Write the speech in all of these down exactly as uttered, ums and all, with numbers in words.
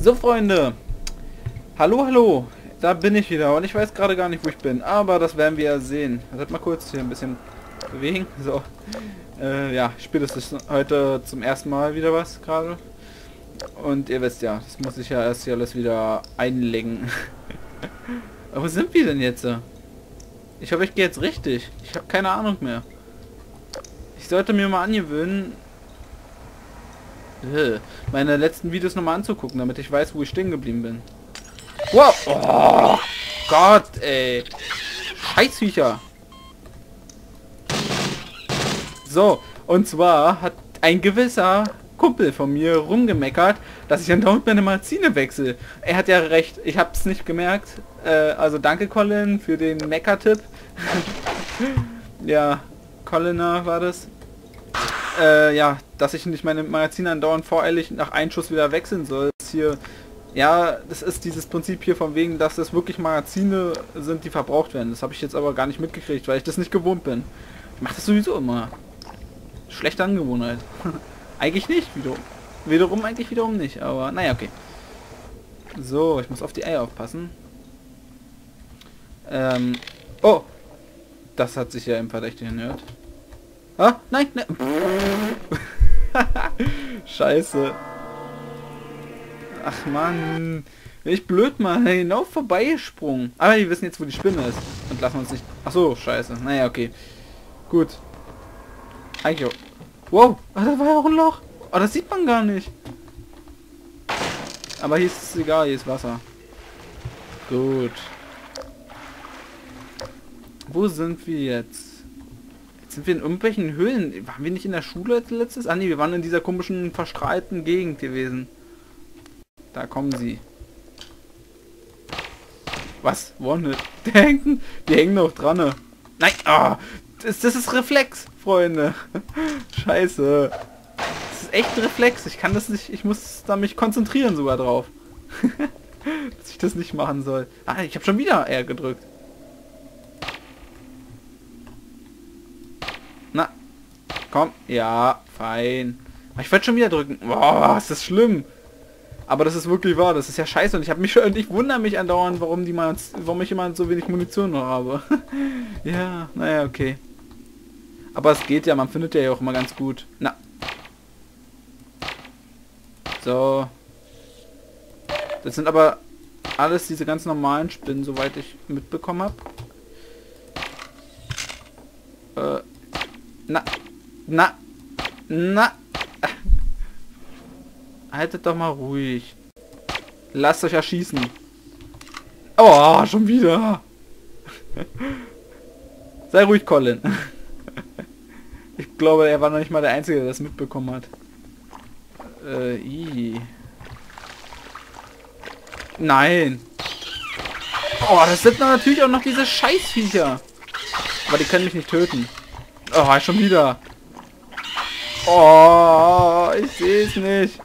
So, Freunde. Hallo, hallo. Da bin ich wieder und ich weiß gerade gar nicht, wo ich bin. Aber das werden wir ja sehen. Wartet mal kurz, hier ein bisschen bewegen. So. Äh, ja, ich spiele das heute zum ersten Mal wieder was gerade. Und ihr wisst ja, das muss ich ja erst hier alles wieder einlegen. Aber wo sind wir denn jetzt? Ich hoffe, ich gehe jetzt richtig. Ich habe keine Ahnung mehr. Ich sollte mir mal angewöhnen, meine letzten Videos nochmal anzugucken, damit ich weiß, wo ich stehen geblieben bin. Wow! Oh Gott, ey! Scheißviecher! So, und zwar hat ein gewisser Kumpel von mir rumgemeckert, dass ich andauernd meine Magazine wechsle. Er hat ja recht, ich habe es nicht gemerkt. Äh, also danke Colin für den Mecker-Tipp. Ja, Coliner war das. Äh, ja, dass ich nicht meine Magazine andauernd voreilig nach Einschuss wieder wechseln soll. Das hier, ja, das ist dieses Prinzip hier von wegen, dass das wirklich Magazine sind, die verbraucht werden. Das habe ich jetzt aber gar nicht mitgekriegt, weil ich das nicht gewohnt bin. Ich mache das sowieso immer. Schlechte Angewohnheit. Eigentlich nicht, wiederum. Wiederum eigentlich wiederum nicht, aber naja, okay. So, ich muss auf die Eier aufpassen. Ähm, oh! Das hat sich ja im Verdächtigen gehört. Ah, nein, nein. Scheiße. Ach man, ich blöd mal hinauf vorbeigesprungen. Aber wir wissen jetzt, wo die Spinne ist. Und lassen uns nicht... Ach so, scheiße. Naja, okay. Gut. Eigentlich auch. Wow, ah, da war ja auch ein Loch. Oh, das sieht man gar nicht. Aber hier ist es egal, hier ist Wasser. Gut. Wo sind wir jetzt? Sind wir in irgendwelchen Höhlen? Waren wir nicht in der Schule als letztes? Ah nee, wir waren in dieser komischen, verstrahlten Gegend gewesen. Da kommen sie. Was? One-Hit. Die hängen, die hängen noch dran. Ne? Nein! Ah, das, das ist Reflex, Freunde. Scheiße. Das ist echt ein Reflex. Ich kann das nicht... Ich muss da mich konzentrieren sogar drauf. Dass ich das nicht machen soll. Ah, ich habe schon wieder R gedrückt. Na, komm. Ja, fein. Ich werde schon wieder drücken. Boah, ist das schlimm. Aber das ist wirklich wahr. Das ist ja scheiße. Und ich habe mich schon... Ich wundere mich andauernd, warum die mal, warum ich immer so wenig Munition noch habe. Ja, naja, okay. Aber es geht ja. Man findet ja auch immer ganz gut. Na. So. Das sind aber alles diese ganz normalen Spinnen, soweit ich mitbekommen habe. Äh... Na, na, na. Haltet doch mal ruhig. Lasst euch erschießen. Oh, schon wieder. Sei ruhig, Colin. Ich glaube, er war noch nicht mal der Einzige, der das mitbekommen hat. Äh, ii. Nein. Oh, das sind natürlich auch noch diese Scheißviecher. Aber die können mich nicht töten. Oh, schon wieder. Oh, ich sehe es nicht.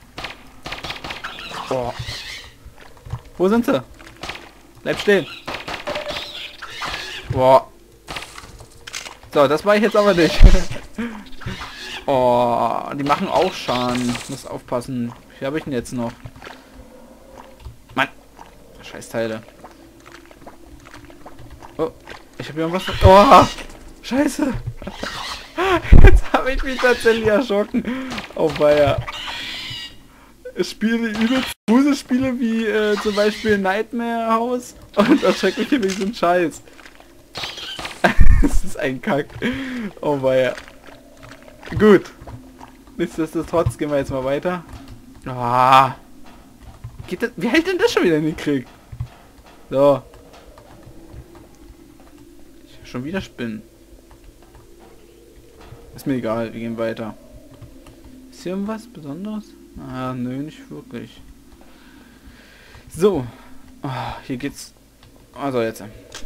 Oh. Wo sind sie? Bleib stehen. Boah. So, das war ich jetzt aber nicht. Oh, die machen auch Schaden. Ich muss aufpassen. Wie habe ich denn jetzt noch? Mann. Scheißteile. Oh, ich habe irgendwas... Oh, Scheiße. Jetzt habe ich mich tatsächlich erschrocken. Oh weia. Ich spiele übelst Gruselspiele wie äh, zum Beispiel Nightmare House und erschreckt mich hier wegen so ein Scheiß. Das ist ein Kack. Oh weia. Gut. Nichtsdestotrotz gehen wir jetzt mal weiter. Ah. Geht das, wie hält denn das schon wieder in den Krieg? So. Ich schon wieder Spinnen. Ist mir egal, wir gehen weiter. Ist hier irgendwas Besonderes? Ah, nö, nicht wirklich. So. Oh, hier geht's. Also jetzt.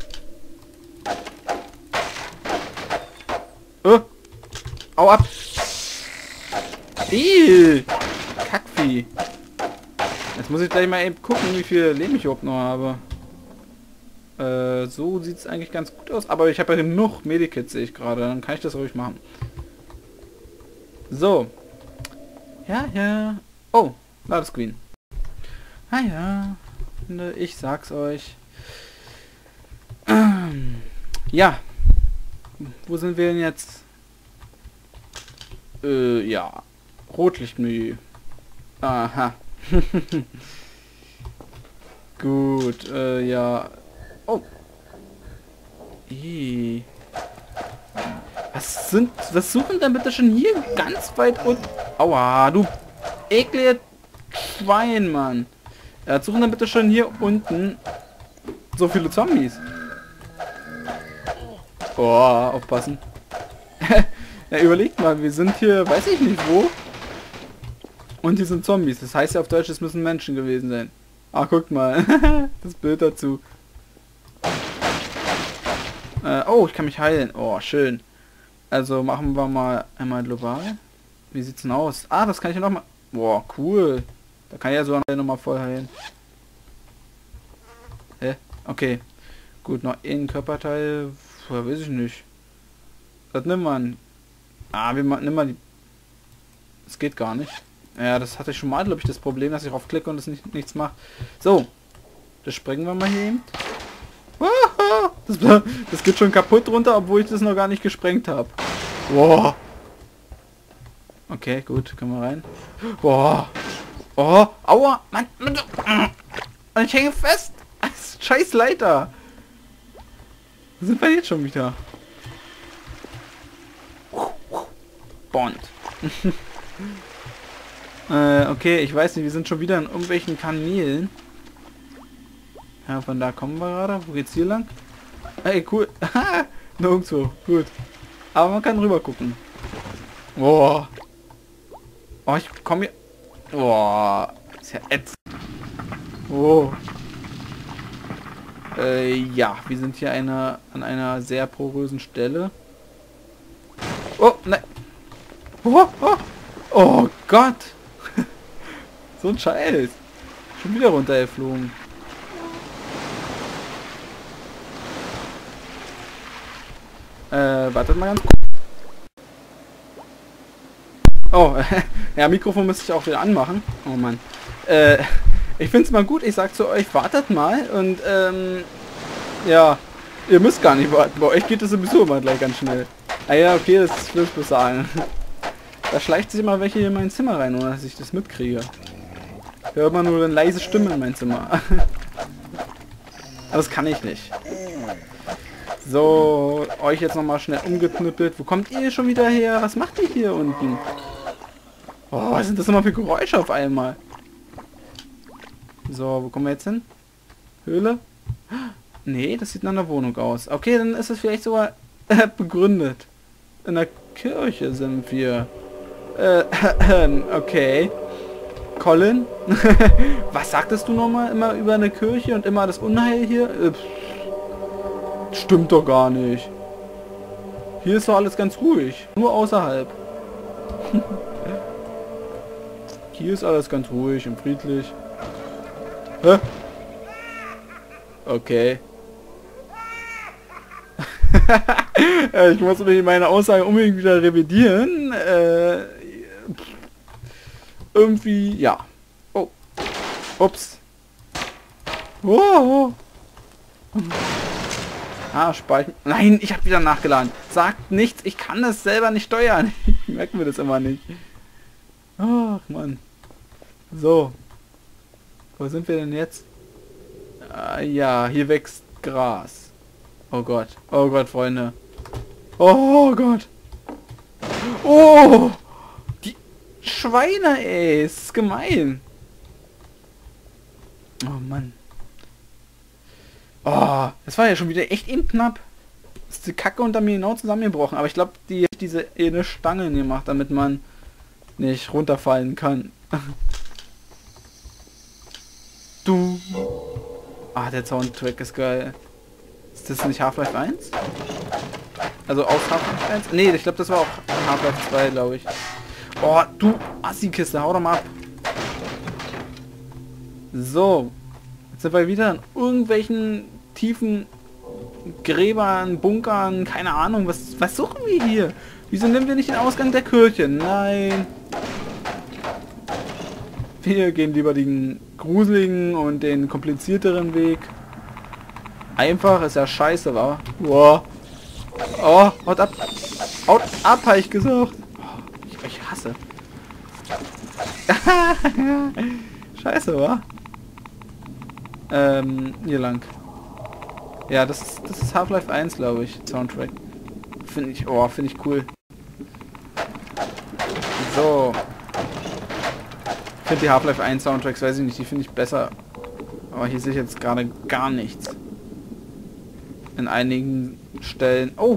Oh. Au ab. Ih. Kackvieh. Jetzt muss ich gleich mal eben gucken, wie viel Leben ich überhaupt noch habe. Äh, so sieht es eigentlich ganz gut aus. Aber ich habe ja genug Medikits, sehe ich gerade. Dann kann ich das ruhig machen. So. Ja, ja. Oh, Ladescreen. Ah ja, ich sag's euch. Ähm, ja. Wo sind wir denn jetzt? Äh, ja. Rotlichtmenü. Aha. Gut, äh, ja. Oh. Ih. Was sind... Was suchen denn bitte schon hier ganz weit unten? Aua, du eklige Schwein, Mann. Ja, suchen dann bitte schon hier unten so viele Zombies. Oh, aufpassen. Ja, überlegt mal, wir sind hier, weiß ich nicht wo. Und hier sind Zombies. Das heißt ja auf Deutsch, es müssen Menschen gewesen sein. Ah, guckt mal. Das Bild dazu. Äh, oh, ich kann mich heilen. Oh, schön. Also machen wir mal einmal global. Wie sieht's denn aus? Ah, das kann ich ja noch mal... Boah, cool. Da kann ich ja so nochmal voll heilen. Hä? Okay. Gut, noch ein Körperteil. Ja, weiß ich nicht. Das nimmt man. Ah, wir nimm mal die... Das geht gar nicht. Ja, das hatte ich schon mal, glaube ich, das Problem, dass ich draufklicke und es nicht, nichts macht. So. Das sprengen wir mal hier eben. Das, das geht schon kaputt runter, obwohl ich das noch gar nicht gesprengt habe. Boah. Okay, gut, können wir rein. Boah. Oh, aua. Mann. Und ich hänge fest. Scheiß Leiter. Wo sind wir jetzt schon wieder? Bond. äh, okay, ich weiß nicht, wir sind schon wieder in irgendwelchen Kanälen. Ja, von da kommen wir gerade. Wo geht's hier lang? Hey, cool. Nirgendwo. Gut. Aber man kann rüber gucken. Boah. Oh, ich komme hier... Boah. Ist ja ätzend. Oh. Äh, ja. Wir sind hier eine, an einer sehr porösen Stelle. Oh, nein. Oh, oh. Oh Gott. So ein Scheiß. Schon wieder runtergeflogen. Äh, wartet mal ganz kurz. Oh, ja, Mikrofon müsste ich auch wieder anmachen. Oh Mann. Äh, ich finde es mal gut, ich sag zu euch, wartet mal und, ähm, ja, ihr müsst gar nicht warten. Bei euch geht es sowieso immer gleich ganz schnell. Ah ja, okay, das will ich bloß sagen. Da schleicht sich immer welche in mein Zimmer rein, ohne dass ich das mitkriege. Ich höre immer nur eine leise Stimme in mein Zimmer. Aber das kann ich nicht. So, euch jetzt nochmal schnell umgeknüppelt. Wo kommt ihr schon wieder her? Was macht ihr hier unten? Oh, was sind das immer für Geräusche auf einmal? So, wo kommen wir jetzt hin? Höhle? Nee, das sieht nach einer Wohnung aus. Okay, dann ist es vielleicht sogar äh, begründet. In der Kirche sind wir. Äh, okay. Colin? Was sagtest du nochmal immer über eine Kirche und immer das Unheil hier? Äh, Stimmt doch gar nicht. Hier ist doch alles ganz ruhig. Nur außerhalb. Hier ist alles ganz ruhig und friedlich. Hä? Okay. Ich muss mich meine Aussage unbedingt wieder revidieren. Äh, irgendwie, ja. Oh. Ups. Oh. Ah, speichern. Nein, ich habe wieder nachgeladen. Sagt nichts, ich kann das selber nicht steuern. Ich merke mir das immer nicht. Ach, Mann. So. Wo sind wir denn jetzt? Ah, ja, hier wächst Gras. Oh Gott. Oh Gott, Freunde. Oh Gott. Oh! Die Schweine, ey. Es ist gemein. Oh Mann. Oh, das war ja schon wieder echt eben knapp. Ist die Kacke unter mir genau zusammengebrochen. Aber ich glaube, die diese eine Stange gemacht, damit man nicht runterfallen kann. Du. Ah, der Soundtrack ist geil. Ist das nicht Half-Life eins? Also aus Half-Life eins? Nee, ich glaube, das war auch Half-Life zwei, glaube ich. Oh, du Assi-Kiste, hau doch mal ab. So. Jetzt sind wir wieder in irgendwelchen tiefen Gräbern, Bunkern, keine Ahnung. Was, was suchen wir hier? Wieso nehmen wir nicht den Ausgang der Kirche? Nein. Wir gehen lieber den gruseligen und den komplizierteren Weg. Einfach ist ja scheiße, wa? Wow. Oh, haut ab. Haut ab, habe ich gesagt. Oh, ich, ich hasse. Scheiße, wa? Ähm, hier lang. Ja, das ist, das ist Half-Life eins, glaube ich, Soundtrack. Finde ich, oh, finde ich cool. So. Ich finde die Half-Life eins Soundtracks, weiß ich nicht, die finde ich besser. Aber hier sehe ich jetzt gerade gar nichts. In einigen Stellen... Oh!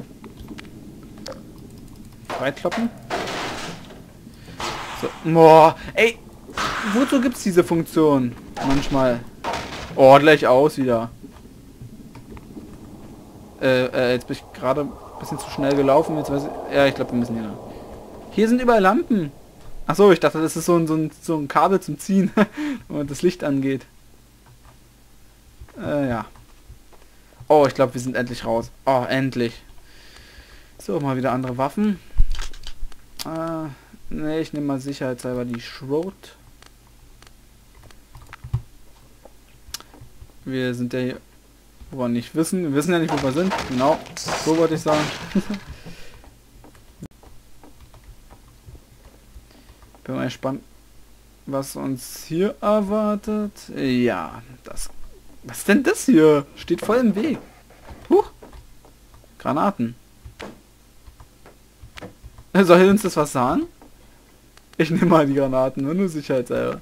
Freitkloppen. So. Boah, ey! Wozu gibt's diese Funktion? Manchmal. Oh, gleich aus wieder. Äh, äh, jetzt bin ich gerade ein bisschen zu schnell gelaufen. Jetzt weiß ich... Ja, ich glaube, wir müssen hier lang. Hier sind überall Lampen. Ach so, ich dachte, das ist so ein, so ein, so ein Kabel zum Ziehen, wenn das Licht angeht. Äh, ja. Oh, ich glaube, wir sind endlich raus. Oh, endlich. So, mal wieder andere Waffen. Äh, ne, ich nehme mal sicherheitshalber die Schrot. Wir sind ja hier, wo wir nicht wissen. Wir wissen ja nicht, wo wir sind. Genau, so wollte ich sagen. Bin mal gespannt, was uns hier erwartet. Ja, das... Was ist denn das hier? Steht voll im Weg. Huch. Granaten. Soll uns das was sagen? Ich nehme mal die Granaten, nur, nur sicherheitshalber.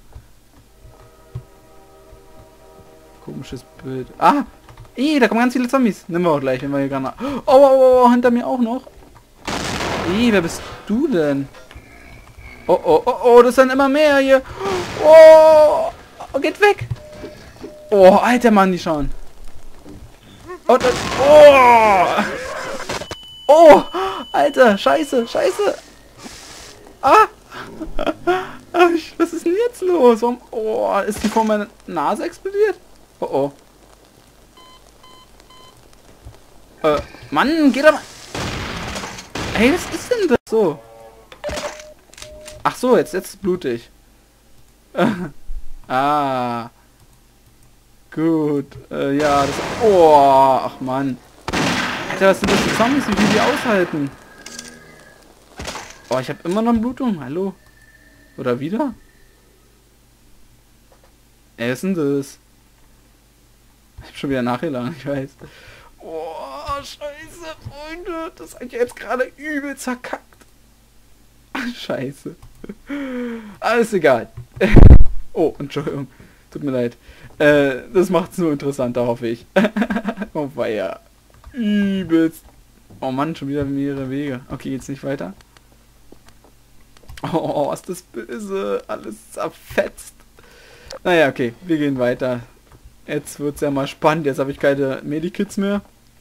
Komisches Bild. Ah! Ih, da kommen ganz viele Zombies. Nehmen wir auch gleich, wenn wir hier Granaten... Oh, oh, oh, oh, hinter mir auch noch. Ih, wer bist du denn? Oh, oh, oh, oh, das sind immer mehr hier. Oh, oh, geht weg. Oh, alter Mann, die schauen. Oh, das, oh. Oh, alter, scheiße, scheiße. Ah. Was ist denn jetzt los? Warum? Oh, ist die vor meiner Nase explodiert? Oh, oh. Äh, Mann, geh doch mal. Hey, was ist denn das? So. Ach so, jetzt, jetzt blutig. Ah. Gut. Äh, ja, das... Oh, ach Mann. Alter, was sind das für Zombies? Wie viel die aushalten? Oh, ich habe immer noch Blutung. Hallo? Oder wieder? Ey, was ist denn das? Ich hab schon wieder nachgeladen, ich weiß. Oh, scheiße, Freunde. Das hat jetzt gerade übel zerkackt. Scheiße. Alles egal. Oh, Entschuldigung. Tut mir leid. Äh, das macht es nur interessanter, hoffe ich. Oh, weia. Übelst. Oh Mann, schon wieder mehrere Wege. Okay, jetzt nicht weiter. Oh, ist das böse. Alles zerfetzt. Naja, okay. Wir gehen weiter. Jetzt wird es ja mal spannend. Jetzt habe ich keine Medikits mehr.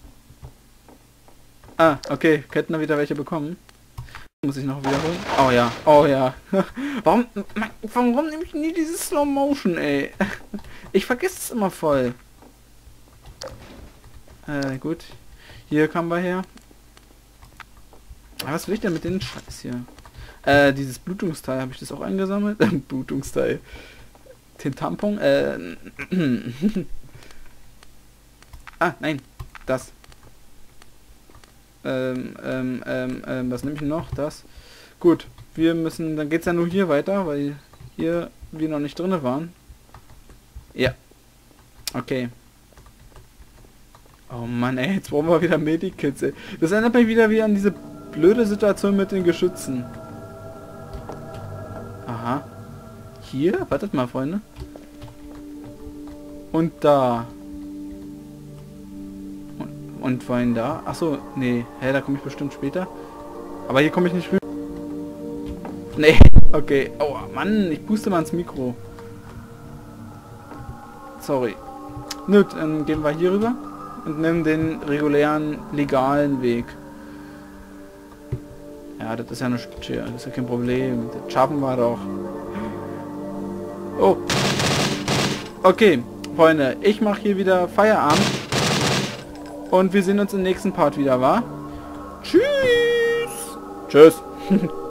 Ah, okay. Könnten wir wieder welche bekommen. Muss ich noch wiederholen? Oh ja, oh ja. Warum, warum nehme ich nie dieses Slow Motion, ey? Ich vergesse es immer voll. Äh, gut. Hier kommen wir her. Was will ich denn mit den Scheiß hier? Äh, dieses Blutungsteil, habe ich das auch eingesammelt? Blutungsteil. Den Tampon? Äh. Ah, nein. Das. Ähm, ähm, ähm, ähm, was nehme ich noch? Das. Gut, wir müssen, dann geht's ja nur hier weiter, weil hier wir noch nicht drinne waren. Ja. Okay. Oh Mann, ey, jetzt brauchen wir wieder Medikits, ey. Das erinnert mich wieder wie an diese blöde Situation mit den Geschützen. Aha. Hier? Wartet mal, Freunde. Und da. Und vorhin da? Achso, nee. Hä, da komme ich bestimmt später. Aber hier komme ich nicht rüber. Nee, okay. Oh, Mann, ich puste mal ins Mikro. Sorry. Gut, dann gehen wir hier rüber und nehmen den regulären, legalen Weg. Ja, das ist ja nicht, das ist ja kein Problem. Das schaffen wir doch. Oh. Okay, Freunde, ich mache hier wieder Feierabend. Und wir sehen uns im nächsten Part wieder, wa? Tschüss! Tschüss!